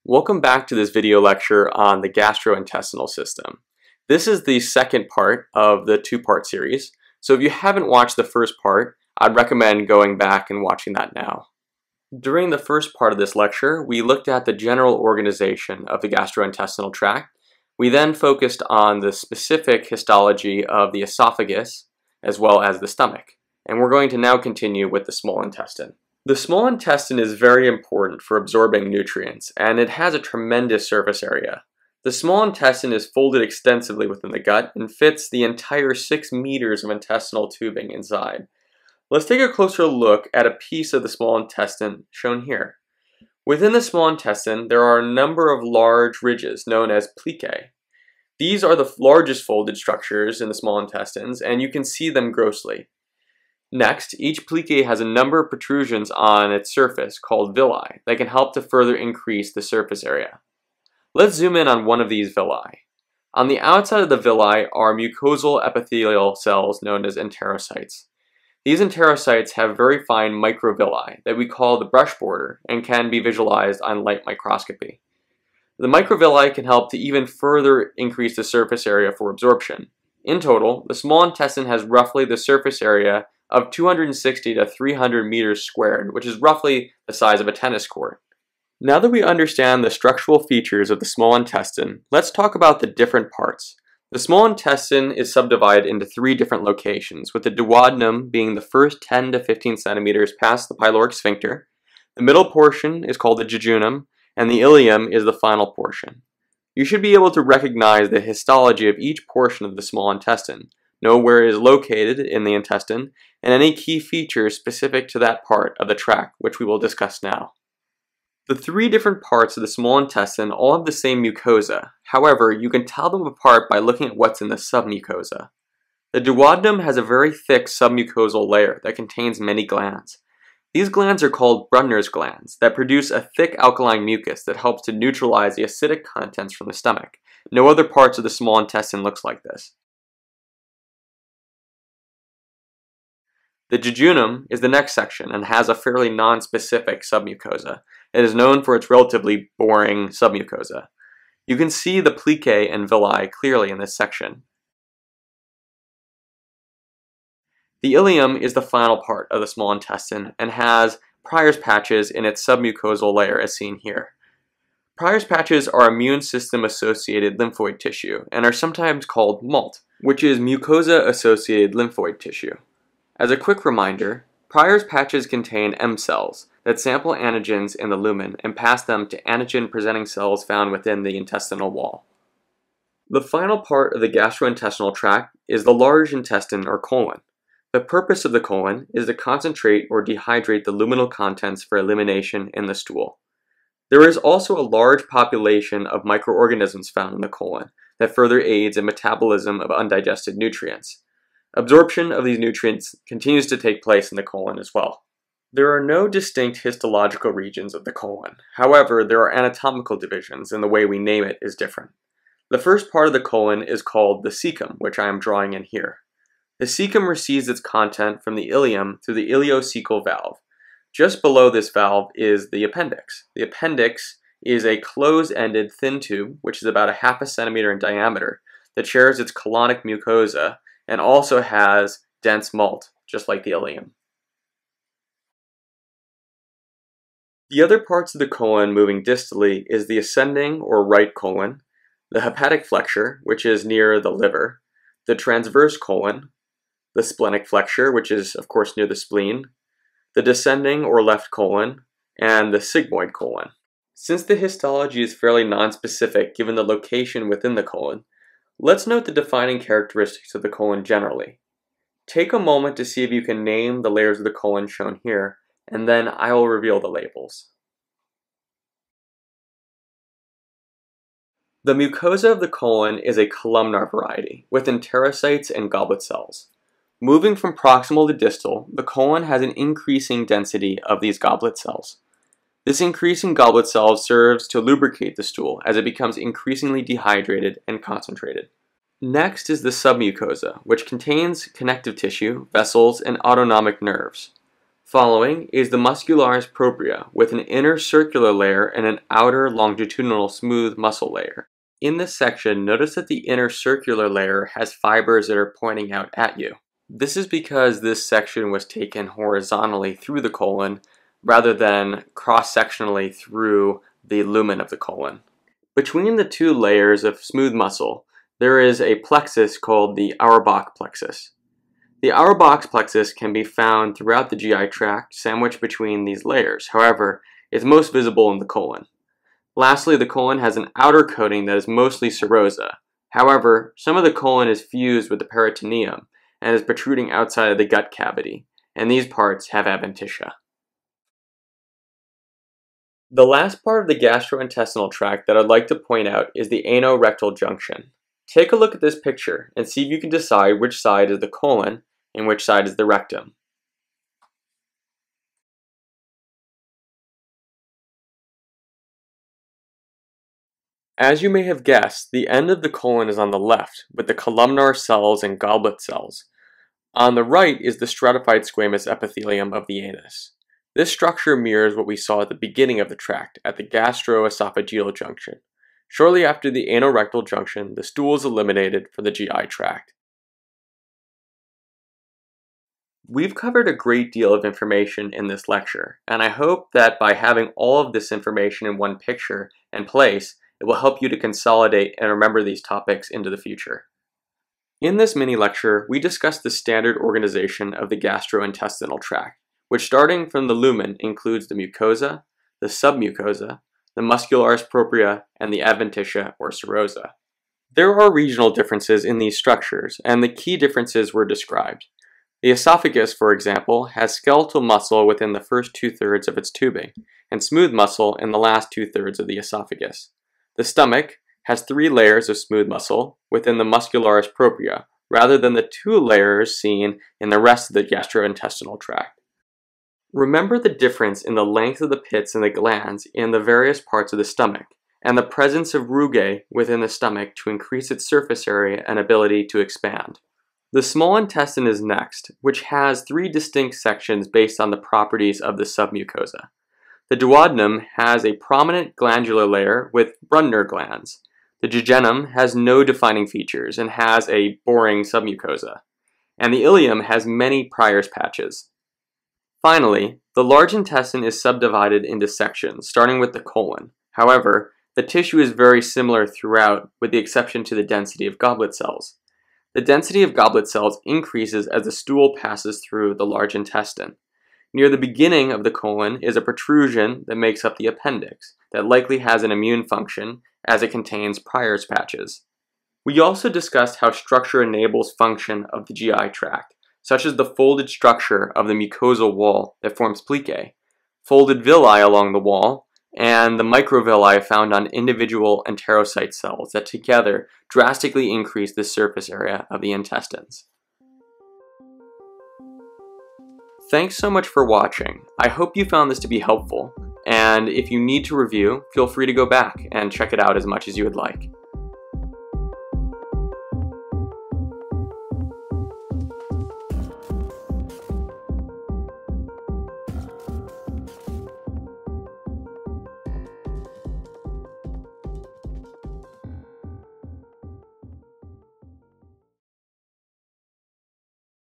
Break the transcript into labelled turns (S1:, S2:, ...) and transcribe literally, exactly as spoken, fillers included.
S1: Welcome back to this video lecture on the gastrointestinal system. This is the second part of the two-part series, so if you haven't watched the first part, I'd recommend going back and watching that now. During the first part of this lecture, we looked at the general organization of the gastrointestinal tract. We then focused on the specific histology of the esophagus as well as the stomach, and we're going to now continue with the small intestine. The small intestine is very important for absorbing nutrients, and it has a tremendous surface area. The small intestine is folded extensively within the gut and fits the entire six meters of intestinal tubing inside. Let's take a closer look at a piece of the small intestine shown here. Within the small intestine, there are a number of large ridges known as plicae. These are the largest folded structures in the small intestines, and you can see them grossly. Next, each plicae has a number of protrusions on its surface called villi that can help to further increase the surface area. Let's zoom in on one of these villi. On the outside of the villi are mucosal epithelial cells known as enterocytes. These enterocytes have very fine microvilli that we call the brush border and can be visualized on light microscopy. The microvilli can help to even further increase the surface area for absorption. In total, the small intestine has roughly the surface area of two hundred sixty to three hundred meters squared, which is roughly the size of a tennis court. Now that we understand the structural features of the small intestine, let's talk about the different parts. The small intestine is subdivided into three different locations, with the duodenum being the first ten to fifteen centimeters past the pyloric sphincter. The middle portion is called the jejunum, and the ileum is the final portion. You should be able to recognize the histology of each portion of the small intestine, know where it is located in the intestine, and any key features specific to that part of the tract, which we will discuss now. The three different parts of the small intestine all have the same mucosa. However, you can tell them apart by looking at what's in the submucosa. The duodenum has a very thick submucosal layer that contains many glands. These glands are called Brunner's glands that produce a thick alkaline mucus that helps to neutralize the acidic contents from the stomach. No other parts of the small intestine looks like this. The jejunum is the next section and has a fairly non-specific submucosa. It is known for its relatively boring submucosa. You can see the plicae and villi clearly in this section. The ileum is the final part of the small intestine and has Peyer's patches in its submucosal layer as seen here. Peyer's patches are immune system associated lymphoid tissue and are sometimes called M A L T, which is mucosa associated lymphoid tissue. As a quick reminder, Peyer's patches contain M cells that sample antigens in the lumen and pass them to antigen-presenting cells found within the intestinal wall. The final part of the gastrointestinal tract is the large intestine or colon. The purpose of the colon is to concentrate or dehydrate the luminal contents for elimination in the stool. There is also a large population of microorganisms found in the colon that further aids in metabolism of undigested nutrients. Absorption of these nutrients continues to take place in the colon as well. There are no distinct histological regions of the colon. However, there are anatomical divisions, and the way we name it is different. The first part of the colon is called the cecum, which I am drawing in here. The cecum receives its content from the ileum through the ileocecal valve. Just below this valve is the appendix. The appendix is a closed-ended thin tube, which is about a half a centimeter in diameter, that shares its colonic mucosa and also has dense M A L T, just like the ileum. The other parts of the colon moving distally is the ascending or right colon, the hepatic flexure, which is near the liver, the transverse colon, the splenic flexure, which is of course near the spleen, the descending or left colon, and the sigmoid colon. Since the histology is fairly nonspecific given the location within the colon, let's note the defining characteristics of the colon generally. Take a moment to see if you can name the layers of the colon shown here, and then I will reveal the labels. The mucosa of the colon is a columnar variety, with enterocytes and goblet cells. Moving from proximal to distal, the colon has an increasing density of these goblet cells. This increasing goblet cells serves to lubricate the stool as it becomes increasingly dehydrated and concentrated. Next is the submucosa, which contains connective tissue, vessels, and autonomic nerves. Following is the muscularis propria with an inner circular layer and an outer longitudinal smooth muscle layer. In this section, notice that the inner circular layer has fibers that are pointing out at you. This is because this section was taken horizontally through the colon rather than cross-sectionally through the lumen of the colon. Between the two layers of smooth muscle, there is a plexus called the Auerbach plexus. The Auerbach plexus can be found throughout the G I tract, sandwiched between these layers. However, it's most visible in the colon. Lastly, the colon has an outer coating that is mostly serosa. However, some of the colon is fused with the peritoneum and is protruding outside of the gut cavity, and these parts have adventitia. The last part of the gastrointestinal tract that I'd like to point out is the anorectal junction. Take a look at this picture and see if you can decide which side is the colon and which side is the rectum. As you may have guessed, the end of the colon is on the left, with the columnar cells and goblet cells. On the right is the stratified squamous epithelium of the anus. This structure mirrors what we saw at the beginning of the tract, at the gastroesophageal junction. Shortly after the anorectal junction, the stool is eliminated from the G I tract. We've covered a great deal of information in this lecture, and I hope that by having all of this information in one picture and place, it will help you to consolidate and remember these topics into the future. In this mini lecture, we discussed the standard organization of the gastrointestinal tract, which starting from the lumen includes the mucosa, the submucosa, the muscularis propria, and the adventitia or serosa. There are regional differences in these structures, and the key differences were described. The esophagus, for example, has skeletal muscle within the first two-thirds of its tubing, and smooth muscle in the last two-thirds of the esophagus. The stomach has three layers of smooth muscle within the muscularis propria, rather than the two layers seen in the rest of the gastrointestinal tract. Remember the difference in the length of the pits and the glands in the various parts of the stomach, and the presence of rugae within the stomach to increase its surface area and ability to expand. The small intestine is next, which has three distinct sections based on the properties of the submucosa. The duodenum has a prominent glandular layer with Brunner glands. The jejunum has no defining features and has a boring submucosa. And the ileum has many Pryor's patches. Finally, the large intestine is subdivided into sections, starting with the colon. However, the tissue is very similar throughout, with the exception to the density of goblet cells. The density of goblet cells increases as the stool passes through the large intestine. Near the beginning of the colon is a protrusion that makes up the appendix, that likely has an immune function as it contains Pryor's patches. We also discussed how structure enables function of the G I tract, such as the folded structure of the mucosal wall that forms plicae, folded villi along the wall, and the microvilli found on individual enterocyte cells that together drastically increase the surface area of the intestines. Thanks so much for watching. I hope you found this to be helpful, and if you need to review, feel free to go back and check it out as much as you would like.